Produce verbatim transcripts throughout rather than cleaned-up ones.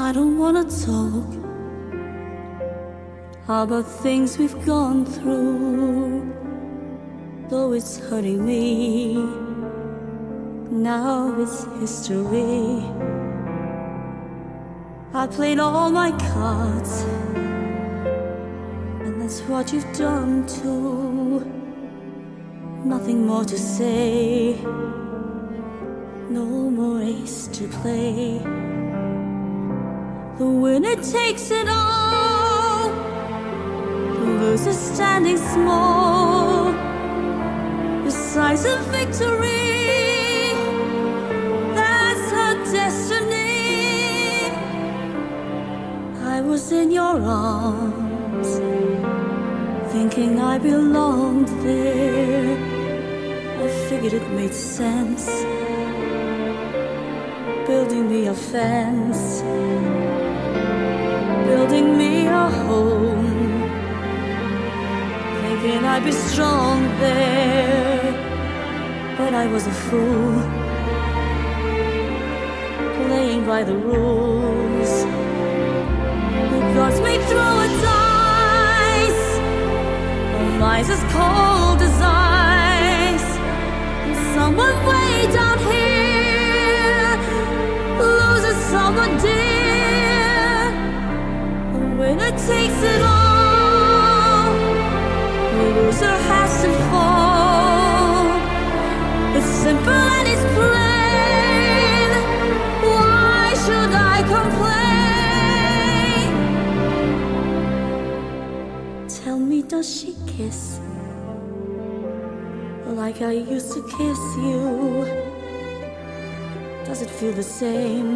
I don't wanna talk about things we've gone through, though it's hurting me. Now it's history. I played all my cards, and that's what you've done too. Nothing more to say, no more ace to play. The winner takes it all, the loser standing small besides a victory. That's her destiny. I was in your arms, thinking I belonged there. I figured it made sense, building me a fence, building me a home, thinking I'd be strong there. But I was a fool, playing by the rules. The gods may throw a dice, oh, mine's as cold as ice. And someone way down here loses someone dear. The winner takes it all, the loser has to fall. It's simple and it's plain. Why should I complain? Tell me, does she kiss like I used to kiss you? Does it feel the same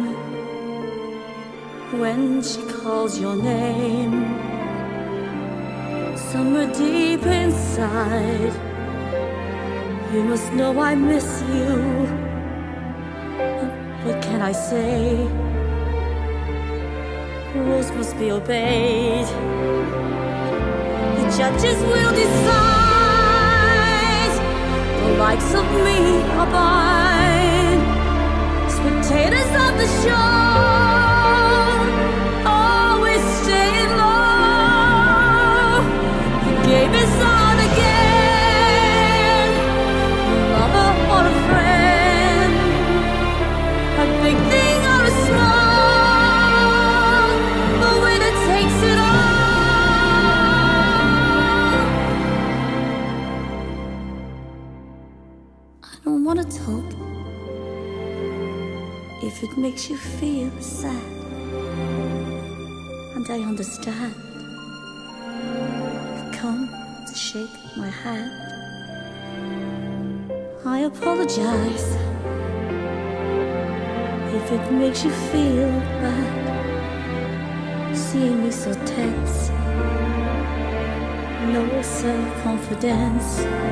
when she calls your name? Somewhere deep inside, you must know I miss you. What can I say? Rules must be obeyed. The judges will decide. The likes of me abide. Spectators of the show always staying low. The game is on again. A lover or a friend, a big thing or a small, the winner takes it all. I don't wanna talk if it makes you feel sad, and I understand. Come to shake my hand. I apologize if it makes you feel bad, seeing me so tense, no self-confidence.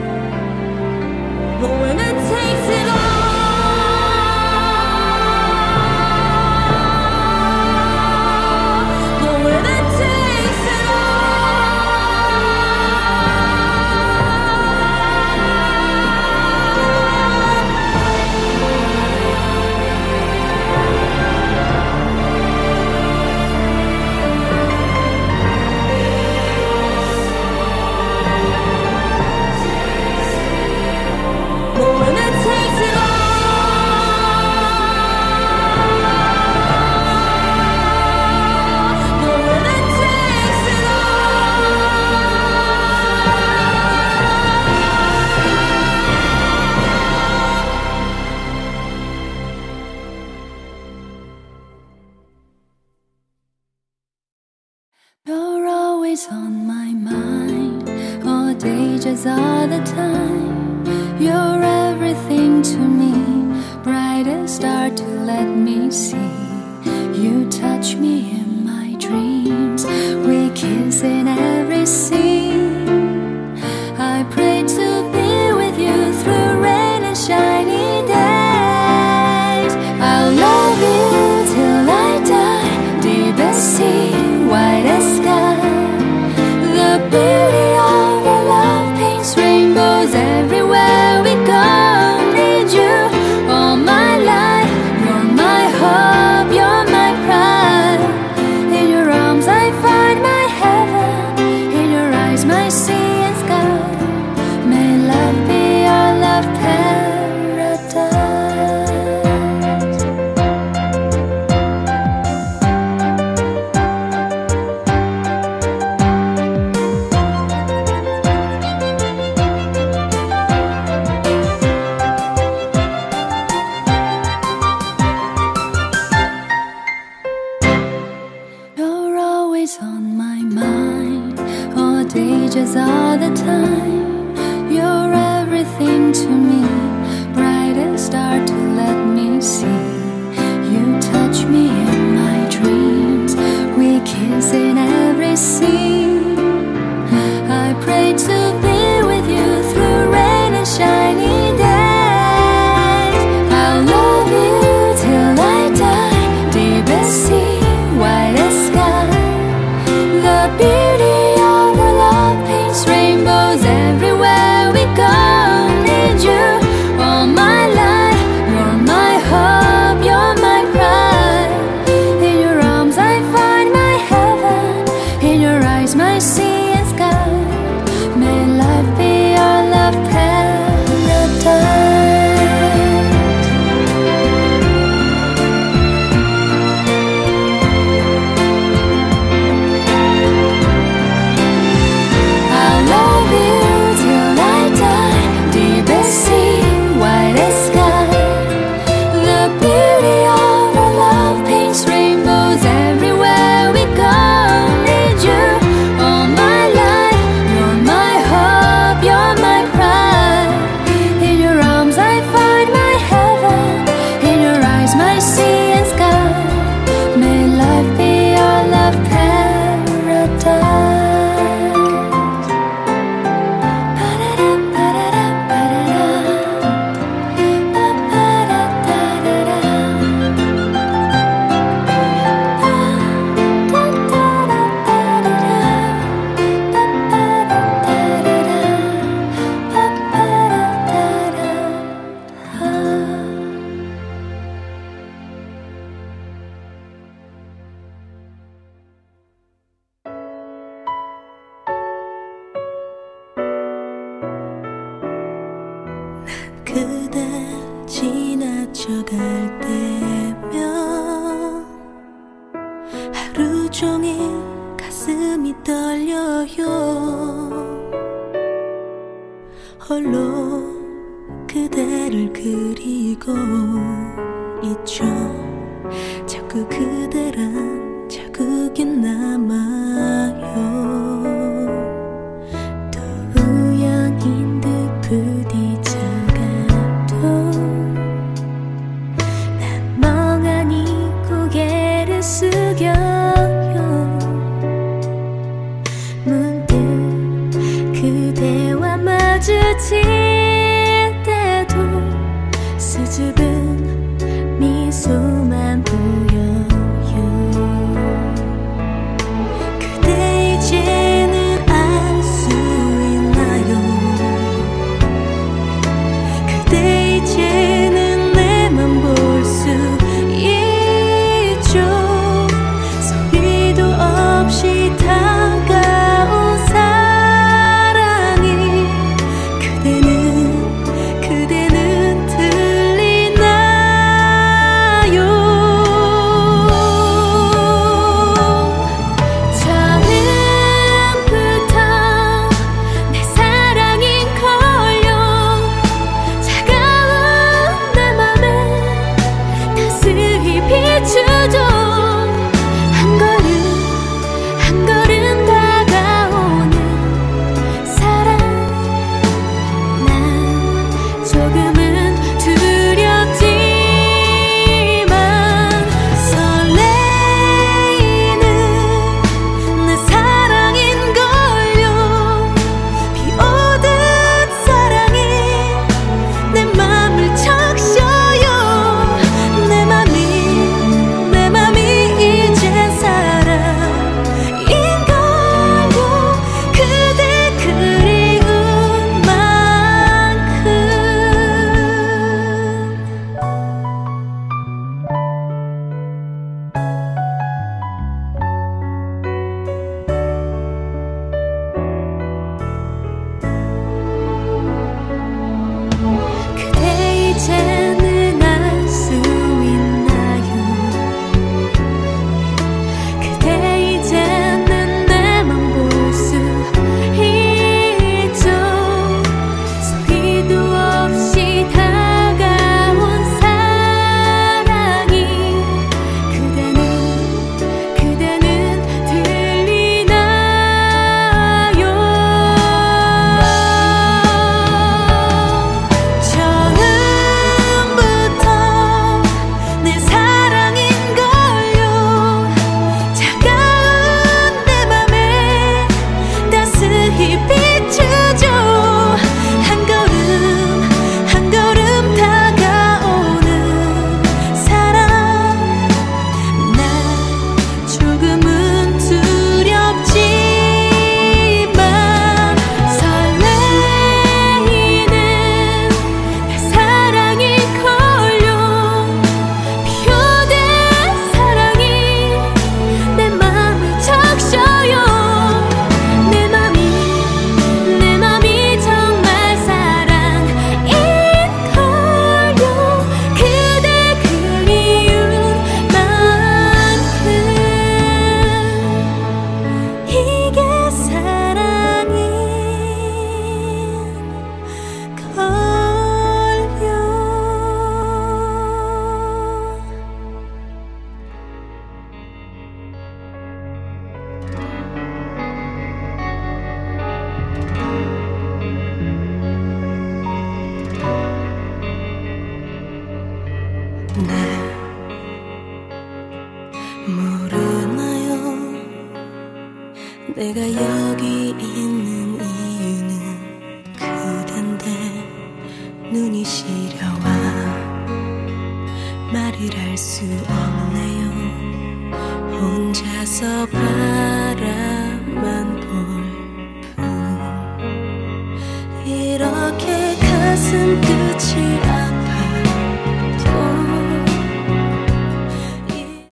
The winner takes it all. You're always on my mind, all day just all the time. You're everything to me, brightest star to let me see. You touch me in my dreams, we kiss in every scene. I pray to be with you through rain and shiny days. I'll love you till I die, deepest sea, whitest sky. The beauty of our love paints rainbows everywhere we go. Need you all my life, you're my hope, you're my pride. 그대 지나쳐갈 때면 하루 종일 가슴이 떨려요. 홀로 그대를 그리고 있죠. 자꾸 그대란 자국이 남아요. 또 우연인 듯 부딪혀가도 난 멍하니 고개를 숙여요. 문득 그대와 마주칠 때도 수줍은 미소만 보여요. 그대 이제는 알 수 있나요? 그대 이제는 내 맘 볼 수 있죠. 소리도 없이 다가온 사랑이 그대는 그대는 들리나요? 처음부터 내 사랑인 걸요. 차가운 내 맘에 따스히 비추죠. 한 걸음 한 걸음 다가오는 사랑. 난 조금은 두렵지만 설레이는 내 사랑인 걸요. 비 오듯 사랑이 내 맘을 적셔요. 내 맘이 내 맘이 이제 사랑인 걸요. 그대 그리운 만큼. 그대 이제는 알 수 있나요? 그대 이제는 내 맘 볼 수 있죠. 소리도 없이 다가온 사랑이 그대는 그대는 들리나요? 처음부터 내 사랑인 걸요. 차가운 내 맘에 따스히 비추죠. 한 걸음 한 걸음 다가오는 사랑. 난 조금은 두렵지만 설레이는 내 사랑인 걸요. 비 오듯 사랑이 내 맘을 적셔요. 내 맘이 내 맘이 정말 사랑인 걸요. 그대 그리운 만큼. 이게 사랑인 걸요. 네, 모르나요? 내가 여기 있는 이유는 그댄데 눈이 시려와 말을 할 수 없네요. 혼자서 바라만 볼 뿐. 이렇게 가슴 끝이 아